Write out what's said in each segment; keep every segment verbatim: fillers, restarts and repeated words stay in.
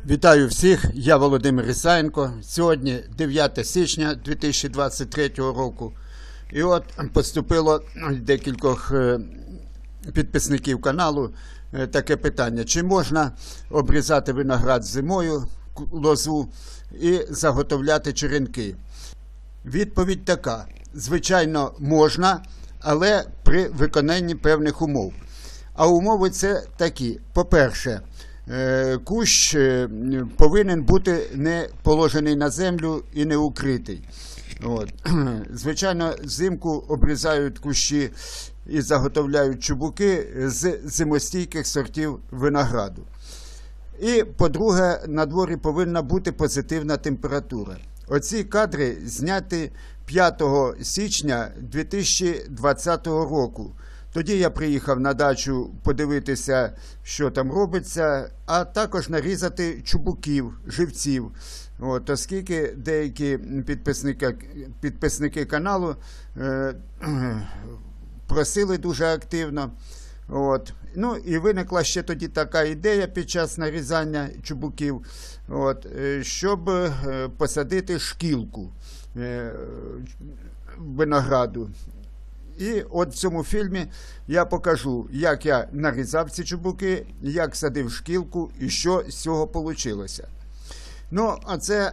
Вітаю всіх, я Володимир Ісаєнко. Сьогодні дев'яте січня дві тисячі двадцять третього року. І от поступило декількох підписників каналу таке питання. Чи можна обрізати виноград зимою, лозу, і заготовляти черенки? Відповідь така. Звичайно, можна, але при виконанні певних умов. А умови це такі. По-перше, кущ повинен бути не положений на землю і не укритий. От. Звичайно, взимку обрізають кущі і заготовляють чубуки з зимостійких сортів винограду. І, по-друге, на дворі повинна бути позитивна температура. Оці кадри зняті п'ятого січня дві тисячі двадцятого року. Тоді я приїхав на дачу подивитися, що там робиться, а також нарізати чубуків, живців. От, оскільки деякі підписники, підписники каналу е, просили дуже активно. От. Ну і виникла ще тоді така ідея під час нарізання чубуків, от, щоб посадити шкілку е, винограду. І от в цьому фільмі я покажу, як я нарізав ці чубуки, як садив шкілку і що з цього вийшло. Ну, а це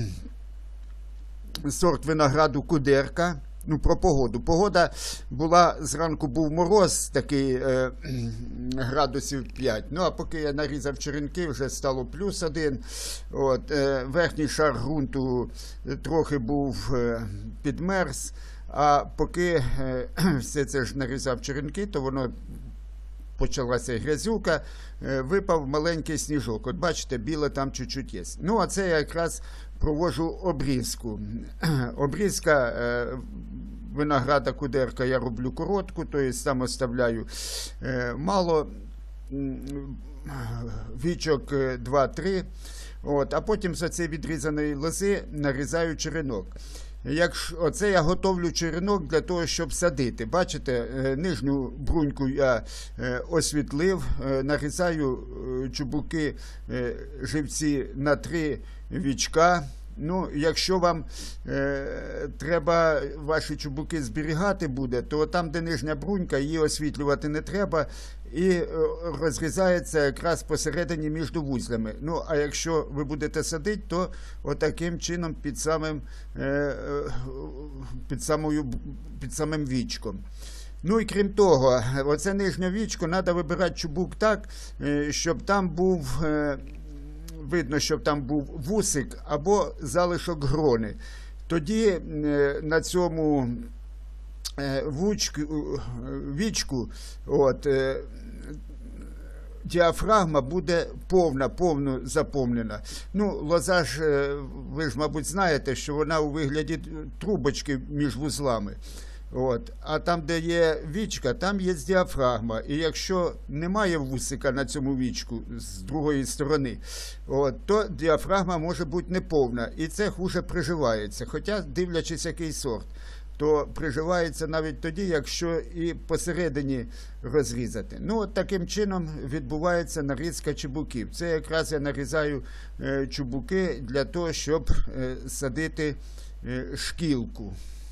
сорт винограду Кудерка. Ну, про погоду. Погода була, зранку був мороз, такий е, градусів п'ять. Ну, а поки я нарізав черенки, вже стало плюс один. От, е, верхній шар ґрунту трохи був е, підмерз. А поки е, все це ж нарізав черенки, то воно почалася грязюка, е, випав маленький сніжок. От бачите, біле там чуть-чуть є. Ну, а це я якраз проводжу обрізку. Обрізка е, винограда Кудерка я роблю коротку, тобто там оставляю е, мало, вічок два-три, от, а потім з цієї відрізаної лози нарізаю черенок. Якщо, оце я готовлю черенок для того, щоб садити. Бачите, нижню бруньку я освітлив, нарізаю чубуки живці на три вічка. Ну, якщо вам е, треба ваші чубуки зберігати буде, то там, де нижня брунька, її освітлювати не треба і е, розрізається якраз посередині між вузлями. Ну, а якщо ви будете садити, то отаким чином під самим, е, під самою, під самим вічком. Ну і крім того, оце нижнє вічко, треба вибирати чубук так, е, щоб там був... Е, видно, щоб там був вусик або залишок грони. Тоді е, на цьому е, вучку, вічку от, е, діафрагма буде повна, повно заповнена. Ну, лоза ж, е, ви ж, мабуть, знаєте, що вона у вигляді трубочки між вузлами. От. А там, де є вічка, там є діафрагма. І якщо немає вусика на цьому вічку з другої сторони, от, то діафрагма може бути неповна. І це хуже приживається. Хоча, дивлячись, який сорт, то приживається навіть тоді, якщо і посередині розрізати. Ну, от таким чином відбувається нарізка чубуків. Це якраз я нарізаю е, чубуки для того, щоб е, садити е, шкілку.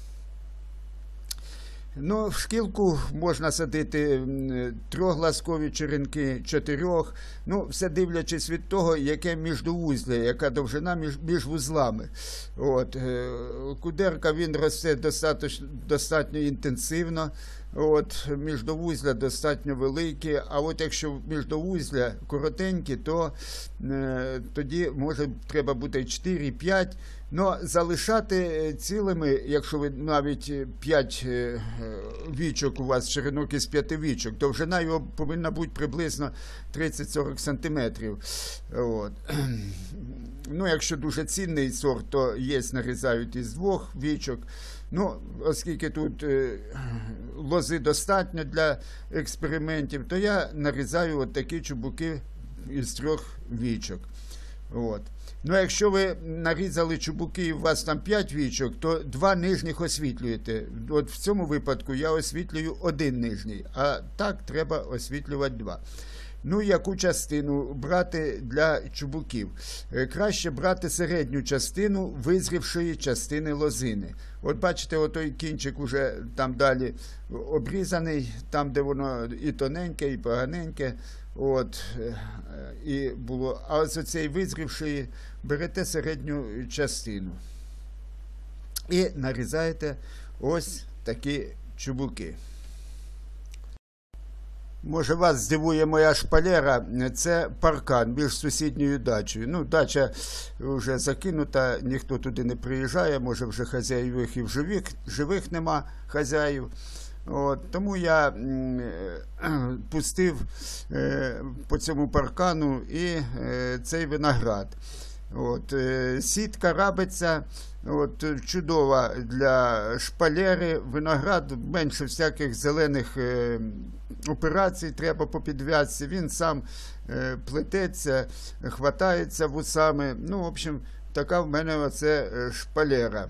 Ну, в шкілку можна садити трьохглазкові черенки, чотирьох, ну, все дивлячись від того, яке міждовузля, яка довжина між, між вузлами. От, Кудерка, він росте достатньо, достатньо інтенсивно, от, міждовузля достатньо великі, а от якщо міждовузля коротенькі, то е, тоді може треба буде чотири-п'ять. Но залишати цілими, якщо ви навіть п'ять вічок у вас, черенок із п'яти вічок, довжина його повинна бути приблизно тридцять-сорок сантиметрів. От. Ну, якщо дуже цінний сорт, то є, нарізають із двох вічок. Ну, оскільки тут е, лози достатньо для експериментів, то я нарізаю от такі чубуки із трьох вічок. От. Ну, якщо ви нарізали чубуки і у вас там п'ять вічок, то два нижніх освітлюєте. От в цьому випадку я освітлюю один нижній, а так треба освітлювати два. Ну, яку частину брати для чубуків? Краще брати середню частину визрівшої частини лозини. От бачите, отой кінчик уже там далі обрізаний, там, де воно і тоненьке, і поганеньке. От, і було. А з оцеї визрівшої берете середню частину. І нарізаєте ось такі чубуки. Може, вас здивує моя шпалера, це паркан між сусідньою дачею. Ну, дача вже закинута, ніхто туди не приїжджає, може вже хазяїв і в живих, живих нема хазяїв. От, тому я м, пустив е, по цьому паркану і е, цей виноград. От, е, сітка рабиться, от, чудова для шпалери, виноград, менше всяких зелених е, операцій треба по підв'язці, він сам е, плететься, хватається вусами. Ну, в общем, така в мене оце шпалера.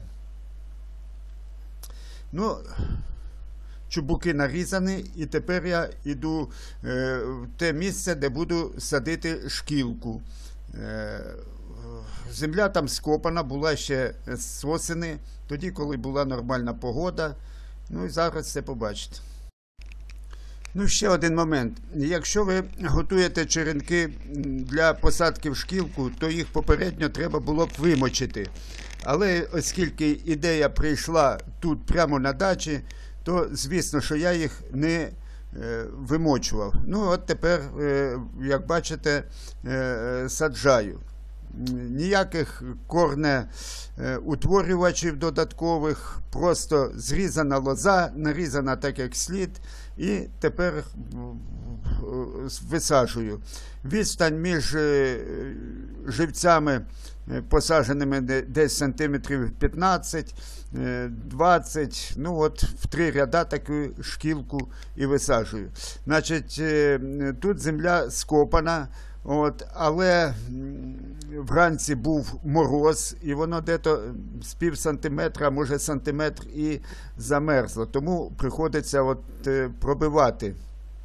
Ну, чубуки нарізані, і тепер я йду е, в те місце, де буду садити шкілку. Е, земля там скопана, була ще з осени, тоді, коли була нормальна погода. Ну і зараз це побачите. Ну, ще один момент. Якщо ви готуєте черенки для посадки в шкілку, то їх попередньо треба було б вимочити. Але оскільки ідея прийшла тут прямо на дачі, то, звісно, що я їх не е, вимочував. Ну, от тепер, е, як бачите, е, саджаю. Ніяких корнеутворювачів додаткових, просто зрізана лоза, нарізана так, як слід, і тепер висаджую. Відстань між живцями посадженими десь сантиметрів п'ятнадцять-двадцять, ну от в три ряда таку шкілку і висаджую. Значить, тут земля скопана, от, але вранці був мороз, і воно дето з пів сантиметра, може сантиметр і замерзло. Тому приходиться от пробивати,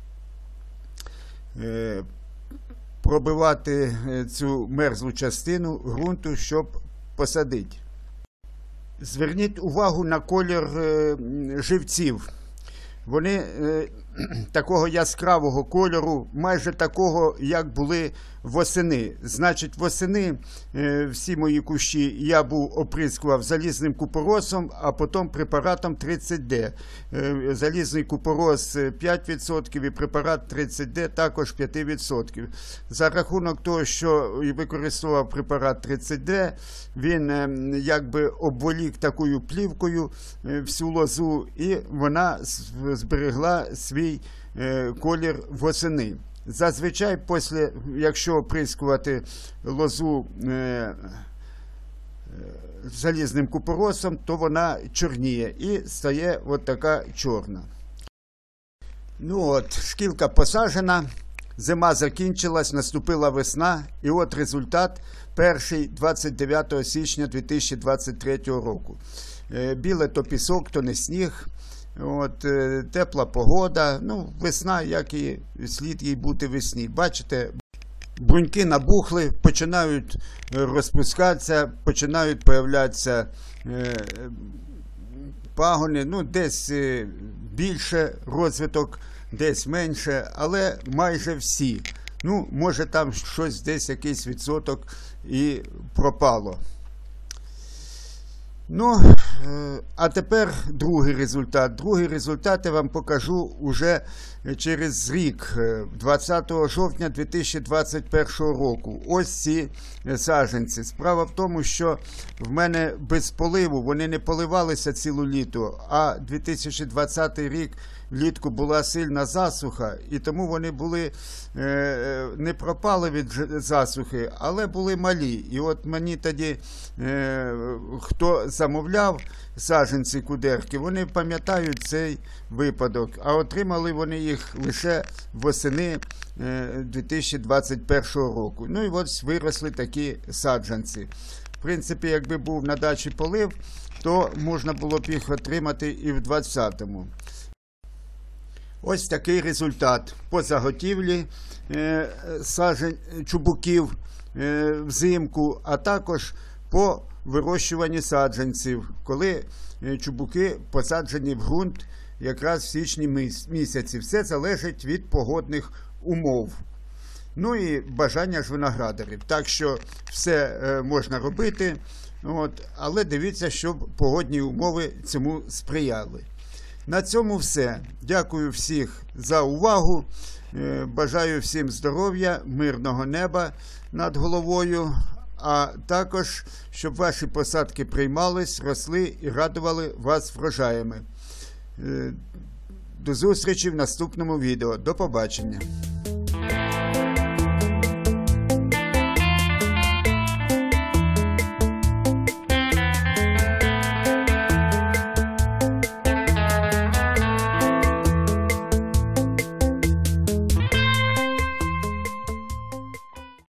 пробивати цю мерзлу частину ґрунту, щоб посадити. Зверніть увагу на колір живців. Вони е, такого яскравого кольору, майже такого, як були восени. Значить, восени е, всі мої кущі я був оприскував залізним купоросом, а потім препаратом тридцять де. Е, залізний купорос п'ять відсотків і препарат тридцять де також п'ять відсотків. За рахунок того, що використовував препарат тридцять де, він е, якби обволік такою плівкою е, всю лозу, і вона зберегла свій е, колір восени. Зазвичай, після, якщо оприскувати лозу е, е, залізним купоросом, то вона чорніє і стає от така чорна. Ну от, шкілка посаджена, зима закінчилась, наступила весна, і от результат перший двадцять дев'ятого січня дві тисячі двадцять третього року. Е, біле то пісок, то не сніг. От, е, тепла погода, ну, весна, як і слід їй бути весні. Бачите, бруньки набухли, починають розпускатися, починають появлятися е, пагони, ну, десь е, більше розвиток, десь менше, але майже всі. Ну, може там щось, десь якийсь відсоток і пропало. Ну, а тепер другий результат. Другий результат я вам покажу уже через рік, двадцятого жовтня дві тисячі двадцять першого року. Ось ці саджанці. Справа в тому, що в мене без поливу, вони не поливалися цілу літо, а дві тисячі двадцятий рік влітку була сильна засуха, і тому вони були, е, не пропали від засухи, але були малі. І от мені тоді, е, хто замовляв саджанці кудерки, вони пам'ятають цей випадок, а отримали вони їх лише восени е, дві тисячі двадцять першого року. Ну і ось виросли такі саджанці. В принципі, якби був на дачі полив, то можна було б їх отримати і в двадцятому. Ось такий результат по заготівлі е, саджень, чубуків е, взимку, а також по вирощуванні саджанців, коли е, чубуки посаджені в ґрунт якраз в січні місяці. Все залежить від погодних умов. Ну і бажання ж виноградарів. Так що все е, можна робити, от, але дивіться, щоб погодні умови цьому сприяли. На цьому все. Дякую всіх за увагу. Е, бажаю всім здоров'я, мирного неба над головою, а також, щоб ваші посадки приймались, росли і радували вас врожаями. Е, до зустрічі в наступному відео. До побачення.